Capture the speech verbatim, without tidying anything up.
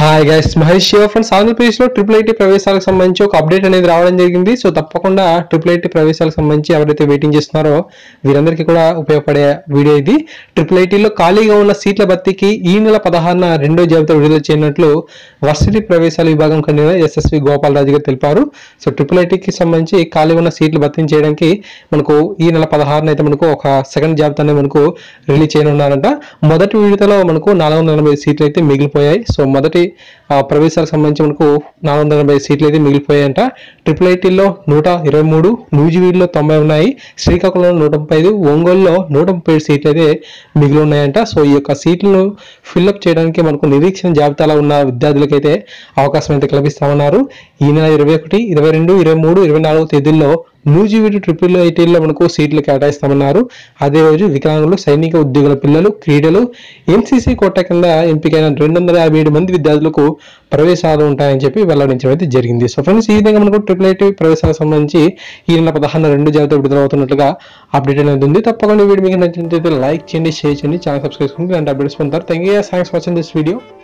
Hi guys, Mahesh Shiva friends. ఆంధ్రప్రదేశ్లో triple IT ప్రవేశాలకు సంబంధించి ఒక అప్డేట్ అనేది రావడం జరిగింది. సో తప్పకుండా ట్రిపుల్ ఐటీ ప్రవేశాలకు సంబంధించి ఎవరైతే వెయిటింగ్ చేస్తున్నారో వీరందరికీ కూడా ఉపయోగపడే వీడియో ఇది. ట్రిపుల్ ఐటీలో ఖాళీగా ఉన్న సీట్ల భర్తీకి ఈ నెల పదహారున రెండో జాబితా విడుదల చేయనున్నట్లు వర్సిటీ ప్రవేశాల విభాగం కన్వీనర్ ఎస్ఎస్వి గోపాలరాజు గారు తెలిపారు. సో ట్రిపుల్ ఐటీకి సంబంధించి ఖాళీ ఉన్న సీట్లు భర్తీ చేయడానికి మనకు ఈ నెల పదహారున అయితే మనకు ఒక సెకండ్ జాబితా అనేది మనకు రిలీజ్ చేయనున్నారంట. మొదటి విడతలో మనకు నాలుగు వందల ఎనభై సీట్లు అయితే మిగిలిపోయాయి. సో మొదటి ప్రవేశాలకు సంబంధించి మనకు నాలుగు వందల ఎనభై సీట్లు అయితే మిగిలిపోయాయంట. ట్రిపుల్ ఐటీలో నూట ఇరవై మూడు, నూజివీడులో తొంభై ఉన్నాయి, శ్రీకాకుళంలో నూట ముప్పై ఐదు, ఒంగోలులో నూట ముప్పై ఏడు సీట్లు అయితే మిగిలి ఉన్నాయంట. సో ఈ యొక్క సీట్లను ఫిల్అప్ చేయడానికి మనకు నిరీక్షణ జాబితాలో ఉన్న విద్యార్థులకైతే అవకాశం అయితే కల్పిస్తామన్నారు. ఈ నెల ఇరవై ఒకటి, ఇరవై రెండు, ఇరవై మూడు, ఇరవై నాలుగు తేదీల్లో నూజివీడు ట్రిపుల్ ఐటీలో మనకు సీట్లు కేటాయిస్తామన్నారు. అదే రోజు వికలాంగులు, సైనిక ఉద్యోగుల పిల్లలు, క్రీడలు, ఎంసీసీ కోటా కింద ఎంపికైన రెండు వందల యాభై ఏడు మంది విద్యార్థులకు ప్రవేశాలు ఉంటాయని చెప్పి వెల్లడించడం అయితే జరిగింది. సో ఫ్రెండ్స్, ఈ విధంగా మనకు ట్రిపుల్ ఐటీ ప్రవేశాలకు సంబంధించి ఈ నెల పదహారున రెండు జాబితా విడుదలవుతున్నట్లుగా అప్డేట్ అనేది ఉంది. తప్పకుండా వీడియో మీకు నచ్చినట్లయితే లైక్ చేయండి, షేర్ చేయండి, ఛానల్ సబ్స్క్రైబ్ చేసుకోండి, అండ్ అప్డేట్స్ పొందుతారు. Thank you, thanks for watching this video.